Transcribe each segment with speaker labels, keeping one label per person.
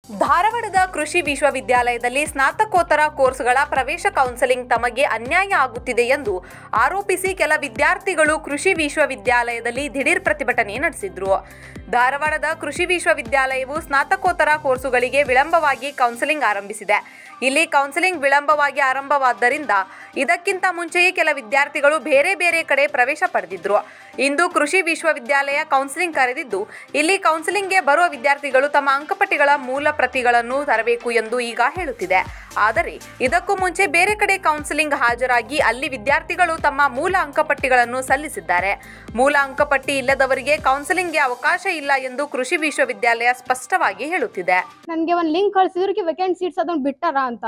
Speaker 1: ಧಾರವಾಡದ ಕೃಷಿ ವಿಶ್ವವಿದ್ಯಾಲಯದಲ್ಲಿ ಸ್ನಾತಕೋತ್ತರ ಕೋರ್ಸ್ಗಳ ಪ್ರವೇಶ ಕೌನ್ಸೆಲಿಂಗ್ ತಮಗೆ ಅನ್ಯಾಯ ಆಗುತ್ತಿದೆ ಎಂದು ಆರೋಪಿಸಿ ಕೆಲ ವಿದ್ಯಾರ್ಥಿಗಳು ಕೃಷಿ ವಿಶ್ವವಿದ್ಯಾಲಯದಲ್ಲಿ ದಿಢೀರ್ ಪ್ರತಿಭಟನೆ ನಡೆಸಿದರು. ಧಾರವಾಡದ ಕೃಷಿ ವಿಶ್ವವಿದ್ಯಾಲಯವು ಸ್ನಾತಕೋತ್ತರ ಕೋರ್ಸುಗಳಿಗೆ ವಿಳಂಬವಾಗಿ ಕೌನ್ಸೆಲಿಂಗ್ ಆರಂಭಿಸಿದೆ. ಇಲ್ಲಿ ಕೌನ್ಸೆಲಿಂಗ್ ವಿಳಂಬವಾಗಿ ಆರಂಭವಾದ್ದರಿಂದ ಇದಕ್ಕಿಂತ ಮುಂಚೆಯೇ ಕೆಲ ವಿದ್ಯಾರ್ಥಿಗಳು ಬೇರೆ ಬೇರೆ ಕಡೆ ಪ್ರವೇಶ ಪಡೆದಿದ್ದರು. ಇಂದು ಕೃಷಿ ವಿಶ್ವವಿದ್ಯಾಲಯ ಕೌನ್ಸೆಲಿಂಗ್ ಕರೆದಿದ್ದು, ಇಲ್ಲಿ ಕೌನ್ಸೆಲಿಂಗ್ಗೆ ಬರುವ ವಿದ್ಯಾರ್ಥಿಗಳು ತಮ್ಮ ಅಂಕಪಟ್ಟಿಗಳ ಮೂಲ ಪ್ರತಿಗಳನ್ನು ತರಬೇಕು ಎಂದು ಈಗ ಹೇಳುತ್ತಿದೆ. ಆದರೆ ಇದಕ್ಕೂ ಮುಂಚೆ ಬೇರೆ ಕಡೆ ಕೌನ್ಸೆಲಿಂಗ್ ಹಾಜರಾಗಿ ಅಲ್ಲಿ ವಿದ್ಯಾರ್ಥಿಗಳು ತಮ್ಮ ಮೂಲ ಅಂಕಪಟ್ಟಿಗಳನ್ನು ಸಲ್ಲಿಸಿದ್ದಾರೆ. ಮೂಲ ಅಂಕಪಟ್ಟಿ ಇಲ್ಲದವರಿಗೆ ಕೌನ್ಸೆಲಿಂಗ್ಗೆ ಅವಕಾಶ ಇಲ್ಲ ಎಂದು ಕೃಷಿ ವಿಶ್ವವಿದ್ಯಾಲಯ ಸ್ಪಷ್ಟವಾಗಿ ಹೇಳುತ್ತಿದೆ.
Speaker 2: ನನಗೆ ಒಂದು ಲಿಂಕ್ ಕಳಿಸಿದ್ರು ವೇಕೆಂಟ್ ಸೀಟ್ಸ್ ಅದನ್ನು ಬಿಟ್ಟಾರ ಅಂತ.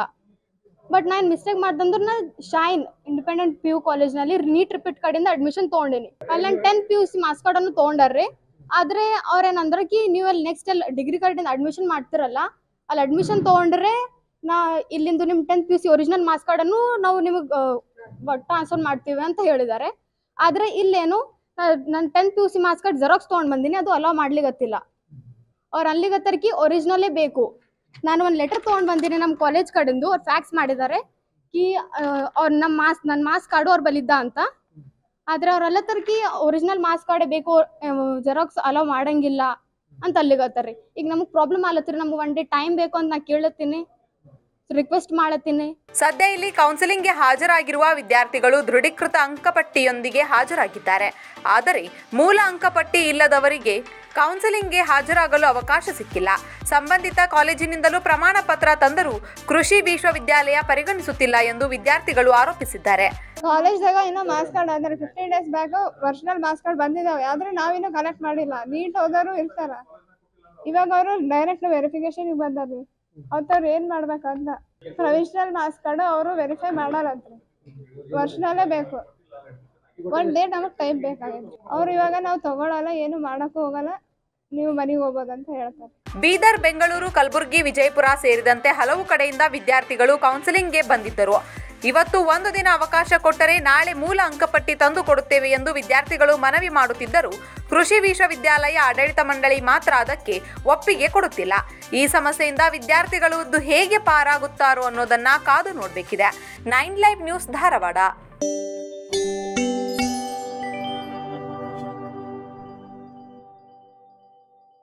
Speaker 2: ಬಟ್ ನಾನು ಮಿಸ್ಟೇಕ್ ಮಾಡ್ದಂದ್ರೆ ನಾನು ಶೈನ್ ಇಂಡಿಪೆಂಡೆಂಟ್ PU ಕಾಲೇಜ್ನಲ್ಲಿ ನೀಟ್ ರಿಪೀಟ್ ಕಡೆಯಿಂದ ಅಡ್ಮಿಷನ್ ತೊಗೊಂಡೇನಿ. ಅಲ್ಲಿ ನಾನು 10 PUC ಮಾರ್ಕ್ಸ್ ಕಾರ್ಡನ್ನು ತೊಗೊಂಡಾರ್ರಿ. ಆದರೆ ಅವ್ರೇನಂದ್ರೆ ನೀವು ಅಲ್ಲಿ ನೆಕ್ಸ್ಟ್ ಅಲ್ಲಿ ಡಿಗ್ರಿ ಕಾರ್ಡಿಂದ ಅಡ್ಮಿಷನ್ ಮಾಡ್ತಿರಲ್ಲ, ಅಲ್ಲಿ ಅಡ್ಮಿಷನ್ ತೊಗೊಂಡ್ರೆ ನಾ ಇಲ್ಲಿಂದು ನಿಮ್ಮ 10th PUC ಒರಿಜಿನಲ್ ಮಾರ್ಕ್ಸ್ ಕಾರ್ಡನ್ನು ನಾವು ನಿಮಗೆ ಟ್ರಾನ್ಸ್ಫರ್ ಮಾಡ್ತೀವಿ ಅಂತ ಹೇಳಿದ್ದಾರೆ. ಆದರೆ ಇಲ್ಲೇನು ನಾನು 10th PUC marks card xerox ತೊಗೊಂಡು ಬಂದೀನಿ, ಅದು ಅಲೋ ಮಾಡ್ಲಿಗತ್ತಿಲ್ಲ. ಅವ್ರು ಅಲ್ಲಿಗತ್ತರ್ಕಿ ಒರಿಜಿನಲ್ಲೇ ಬೇಕು. ನಾನು ಒಂದು ಲೆಟರ್ ತೊಗೊಂಡು ಬಂದೀನಿ ನಮ್ಮ ಕಾಲೇಜ್ ಕಡೆಂದು, ಅವ್ರು ಫ್ಯಾಕ್ಸ್ ಮಾಡಿದ್ದಾರೆ ಕಿ ಅವ್ರು ನನ್ನ ಮಾರ್ಕ್ಸ್ ಕಾರ್ಡು ಅವ್ರು ಬಲಿದ್ದ ಅಂತ. ಆದರೆ ಅವರೆಲ್ಲ ತರ್ಕಿ ಒರಿಜಿನಲ್ ಮಾರ್ಕ್ಸ್ ಕಾರ್ಡೇ ಬೇಕು, ಜೆರಾಕ್ಸ್ ಅಲೋ ಮಾಡಂಗಿಲ್ಲ ಅಂತ ಅಲ್ಲಿಗತ್ತಾರ್ರಿ. ಈಗ ನಮಗೆ ಪ್ರಾಬ್ಲಮ್ ಆಲತ್ರಿ, ನಮ್ಗೆ 1 ಡೇ ಟೈಮ್ ಬೇಕು ಅಂತ ನಾ ಕೇಳತ್ತೀನಿ, ರಿಕ್ವೆಸ್ಟ್ ಮಾಡತ್ತೀನಿ.
Speaker 1: ಸದ್ಯ ಇಲ್ಲಿ ಕೌನ್ಸೆಲಿಂಗ್ಗೆ ಹಾಜರಾಗಿರುವ ವಿದ್ಯಾರ್ಥಿಗಳು ದೃಢೀಕೃತ ಅಂಕಪಟ್ಟಿಯೊಂದಿಗೆ ಹಾಜರಾಗಿದ್ದಾರೆ. ಆದರೆ ಮೂಲ ಅಂಕಪಟ್ಟಿ ಇಲ್ಲದವರಿಗೆ ಕೌನ್ಸೆಲಿಂಗ್ಗೆ ಹಾಜರಾಗಲು ಅವಕಾಶ ಸಿಕ್ಕಿಲ್ಲ. ಸಂಬಂಧಿತ ಕಾಲೇಜಿನಿಂದಲೂ ಪ್ರಮಾಣ ಪತ್ರ ತಂದರೂ ಕೃಷಿ ವಿಶ್ವವಿದ್ಯಾಲಯ ಪರಿಗಣಿಸುತ್ತಿಲ್ಲ ಎಂದು ವಿದ್ಯಾರ್ಥಿಗಳು ಆರೋಪಿಸಿದ್ದಾರೆ.
Speaker 2: ಕಾಲೇಜ್ದಾಗ ಇನ್ನೂ ಮಾರ್ಕ್ಸ್ ಕಾರ್ಡ್ ಅಂದ್ರೆ 15 days back original marks card ಬಂದಿದ್ದಾವೆ, ಆದ್ರೆ ನಾವಿನ್ನೂ ಕಲೆಕ್ಟ್ ಮಾಡಿಲ್ಲ. ನೀಟ್ ಹೋದವರು ಇರ್ತಾರ, ಇವಾಗ ಅವರು ಡೈರೆಕ್ಟ್ ವೆರಿಫಿಕೇಶನ್ ಬಂದಾರ್ರಿ. ಅವ್ರು ಏನ್ ಮಾಡ್ಬೇಕಂತ ಪ್ರೊವಿಷನಲ್ ಮಾರ್ಕ್ಸ್ ಕಾರ್ಡ್ ಅವರು ವೆರಿಫೈ ಮಾಡಲ್ಲಂತ್ರಿ, ಒರಿಜಿನಲ್ಲೇ ಬೇಕು. 1 ಡೇ ನಮಗೆ ಟೈಮ್ ಬೇಕಾಗಿದೆ. ಅವ್ರು ಇವಾಗ ನಾವು ತಗೊಳಲ್ಲ, ಏನು ಮಾಡಕ್ಕೂ ಹೋಗಲ್ಲ, ನೀವು ಮನೆಗೆ ಹೋಗ್ಬೋದಂತ ಹೇಳ್ತಾರೆ.
Speaker 1: ಬೀದರ್, ಬೆಂಗಳೂರು, ಕಲಬುರಗಿ, ವಿಜಯಪುರ ಸೇರಿದಂತೆ ಹಲವು ಕಡೆಯಿಂದ ವಿದ್ಯಾರ್ಥಿಗಳು ಕೌನ್ಸೆಲಿಂಗ್ಗೆ ಬಂದಿದ್ದರು. ಇವತ್ತು 1 ದಿನ ಅವಕಾಶ ಕೊಟ್ಟರೆ ನಾಳೆ ಮೂಲ ಅಂಕಪಟ್ಟಿ ತಂದು ಕೊಡುತ್ತೇವೆ ಎಂದು ವಿದ್ಯಾರ್ಥಿಗಳು ಮನವಿ ಮಾಡುತ್ತಿದ್ದರು. ಕೃಷಿ ವಿಶ್ವವಿದ್ಯಾಲಯ ಆಡಳಿತ ಮಂಡಳಿ ಮಾತ್ರ ಅದಕ್ಕೆ ಒಪ್ಪಿಗೆ ಕೊಡುತ್ತಿಲ್ಲ. ಈ ಸಮಸ್ಯೆಯಿಂದ ವಿದ್ಯಾರ್ಥಿಗಳು ಹೇಗೆ ಪಾರಾಗುತ್ತಾರೋ ಅನ್ನೋದನ್ನ ಕಾದು ನೋಡಬೇಕಿದೆ. 9 ಲೈವ್ ನ್ಯೂಸ್, ಧಾರವಾಡ.